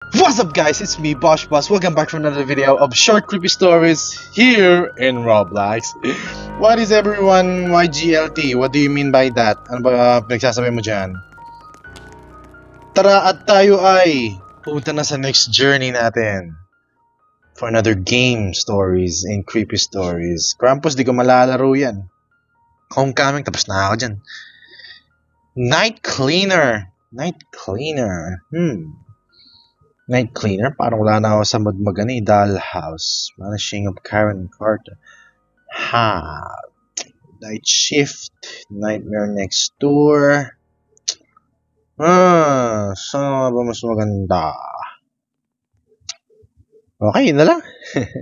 What's up guys, it's me Bosh Boss. Welcome back to another video of short creepy stories here in Roblox. What is everyone YGLT? What do you mean by that? Ano ba pinagsasabi mo dyan? Tara at tayo ay pumunta na sa next journey natin for another game stories and creepy stories. Krampus, di ko malalaro yan. Homecoming, tapos na ako dyan. Night Cleaner. Night Cleaner? Parang wala na ako sa magani. Dollhouse. Vanishing of Karen Carter. Night Shift. Nightmare Next Door. Saan ba mas maganda? Okay, na lang.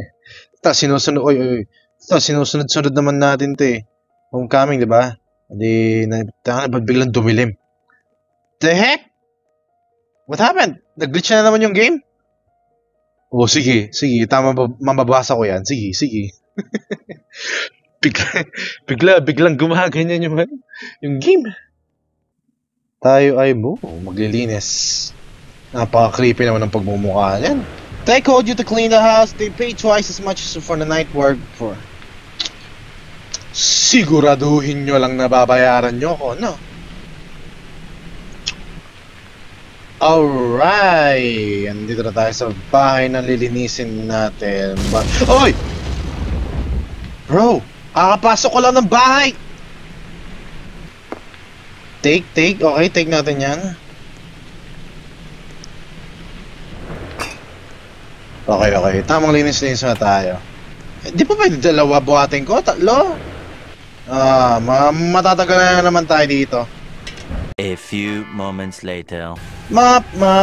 Sinusunod naman natin to eh. Homecoming, di ba? Hindi, ba't biglang dumilim? The heck? What happened? Nag-glitch na naman yung game? Oh, sige. Mababasa ko yan. Sige. Biglang gumaganyan yung game. Tayo ay maglilinis. Napaka-creepy naman ng pagmumukha niyan. They called you to clean the house. They pay twice as much for the night work for. Siguraduhin nyo lang na babayaran nyo ako, no? Alright! Andito na tayo sa bahay na lilinisin natin. Oy! Bro! Kakapasok ko lang ng bahay! Take. Okay, take natin yan. Okay. Tamang linis na tayo. Di pa pwede dalawa buhatin ko? Tatlo? Matatagal na naman tayo dito. A few moments later. Mop.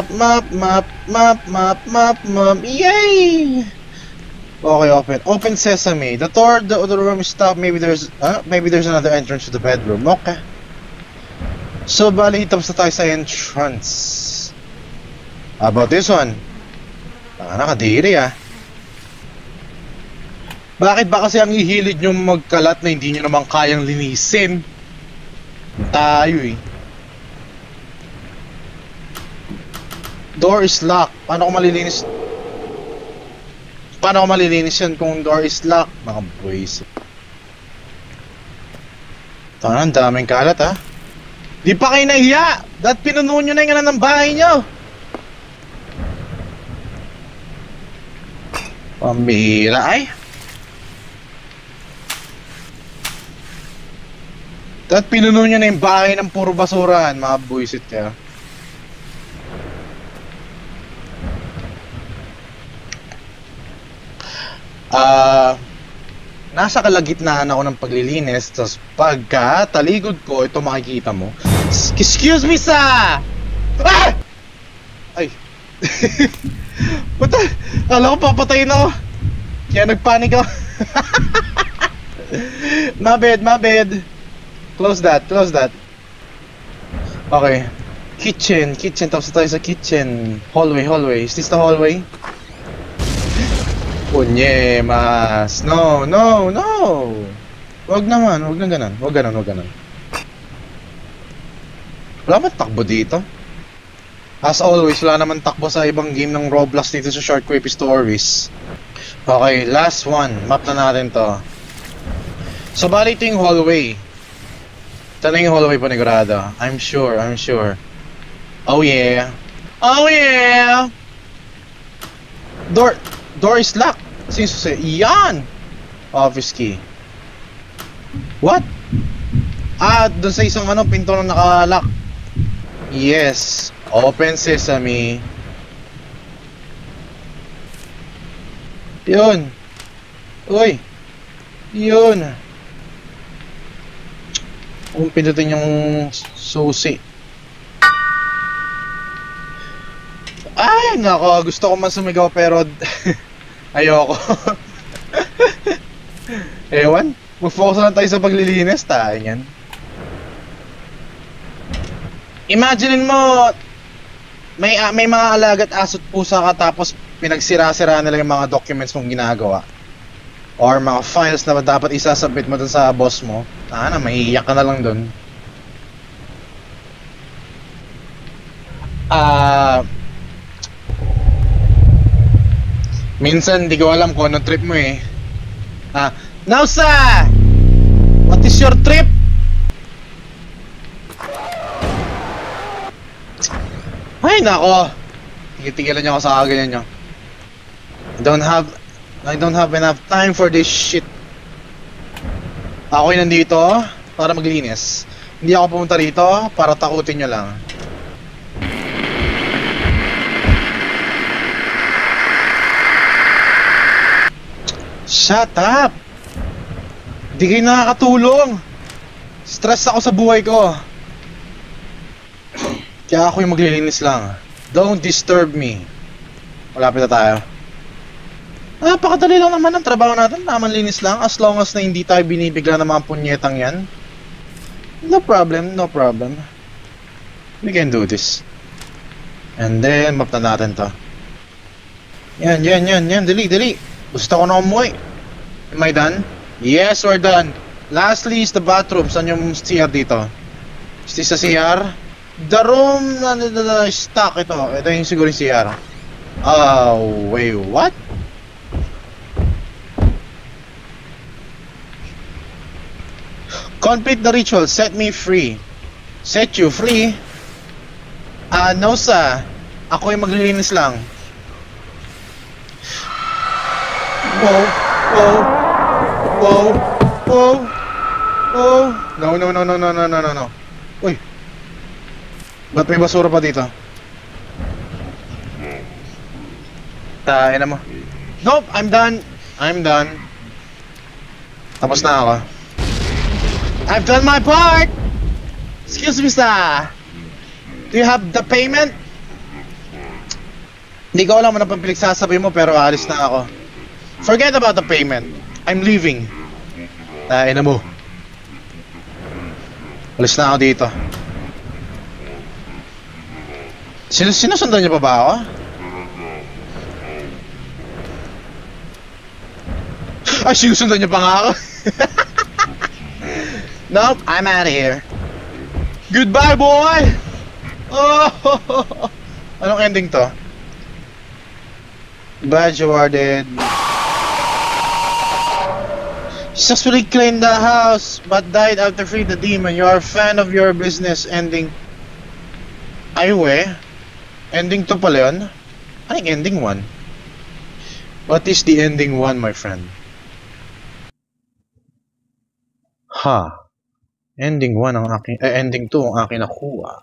Yay! Okay, open sesame. The door of the room is stopped. Maybe there's another entrance to the bedroom. Okay. So, bali, tapos na tayo sa entrance. How about this one? Nakadiri ah. Bakit ba kasi ang ihilid nyo magkalat na hindi nyo naman kayang linisin? Tayo eh. Door is locked. Paano ko malilinis yan kung door is locked? Mga boys. Ang daming kalat ha. Di pa kayo nahiya! Dahil pinuno nyo na yung ng bahay nyo! Pambihira ay! Dahil pinuno nyo na yung bahay ng puro basurahan, mga buisit kayo. Nasa kalagitnaan ako ng paglilinis, tapos pagka taligod ko, ito makikita mo. Excuse me, sa! Ah! Ay! Puta! Kala ko papatayin ako. Kaya nagpanik ako. My bad. Close that. Okay. Kitchen. Tapos tayo sa kitchen. Hallway. Is this the hallway? Punyemas. No. Wag ganon. Wala man takbo dito. As always, wala naman takbo sa ibang game ng Roblox dito sa short creepy stories. Okay, last one. Map na natin to. So, bali ito yung hallway. Ito na yung hallway panigurado. I'm sure. Oh yeah. Door is locked. Yan! Office key. What? Doon sa isang pinto na nakalock. Yes. Open sesame. Yun. Uy. Yun. Kung pindutin yung susi. Ay, nako. Gusto ko man sumigaw pero ayoko. Ewan. Mag-focus lang tayo sa paglilinis. Tayo yan. Imagine mo, may mga alagat aso't pusa ka tapos pinagsira-sira nila yung mga documents mong ginagawa. Or mga files na dapat isasubmit mo dun sa boss mo. Maiiyak ka na lang dun. Minsan, di ko alam kung anong trip mo eh. Nausa! What is your trip? Ay, nako. Tigil-tigilan niyo ako sa kaganyan niyo. I don't have enough time for this shit. Ako'y nandito para maglinis. Hindi ako pumunta rito para takutin niyo lang. Shut up! Di kayo nakakatulong. Stress ako sa buhay ko. Kaya ako yung maglilinis lang. Don't disturb me. Malapit na tayo. Napakadali lang naman ang trabaho natin. Naman linis lang. As long as na hindi tayo binibigla ng mga punyetang yan. No problem, no problem. We can do this. And then, map na natin to. Yan. Dali. Gusto ko na umuwi. Am I done? Yes, we're done. Lastly is the bathroom. Saan yung CR dito? Is this the CR? The room na stock ito. Ito yung siguro yung CR. Oh, wait, what? Complete the ritual. Set me free. Set you free? No, sir. Ako yung maglilinis lang. Whoa. No. Uy. Ba't may basura pa dito? Tain na mo. Nope, I'm done. Tapos na ako. I've done my part! Excuse me, sir. Do you have the payment? Hindi ko alam ano pang pinagsasabi mo pero alis na ako. Forget about the payment. I'm leaving. Tain na mo. Alis na ako dito. Sinusundan niyo pa ba ako? Ay, sinusundan niyo pa nga ako. Nope, I'm out of here. Goodbye, boy! Oh! Anong ending to? Glad you are dead. Successfully claimed the house, but died after freeing the demon. You are a fan of your business. Ending. Ay, we. Ending to pala yun? Ano yung ending 1? What is the ending 1, my friend? Ending 1 ang aking... ending 2 ang aking nakuha.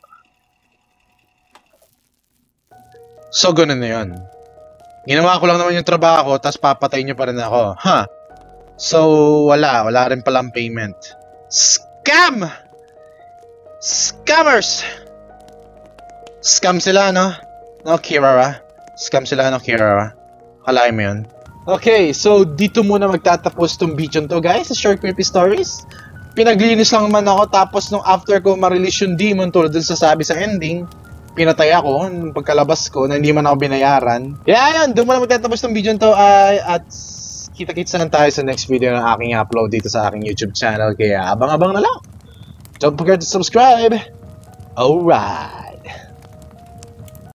So, ganun na yun. Ginawa ko lang naman yung trabaho, tapos papatayin nyo pa rin ako. So, wala rin palang payment. Scam! Scammers! Scam sila, no? No, Kirara. Scam sila, no, Kirara. Kalahin mo yun. Okay, so dito muna magtatapos tong video to, guys, sa Short Creepy Stories. Pinaglinis lang naman ako, tapos nung after ko ma-release yung demon tulad dun sa sabi sa ending, pinatay ako nung pagkalabas ko na hindi man ako binayaran. Kaya yun, doon muna magtatapos tong video to, at kita-kits na tayo sa next video na aking upload dito sa aking YouTube channel. Kaya abang-abang na lang. Don't forget to subscribe. Alright.